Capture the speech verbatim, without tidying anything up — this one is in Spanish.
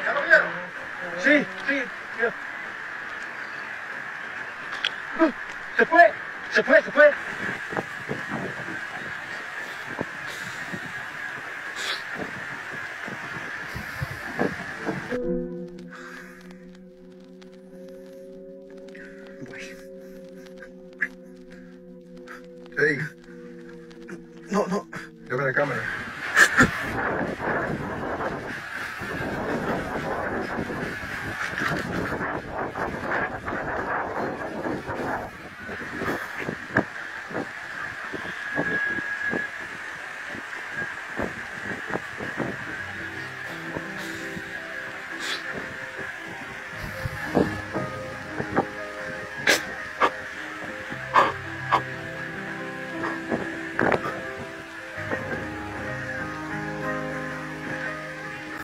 ¿Ya lo vieron? Sí, sí. Se fue, se fue, se fue.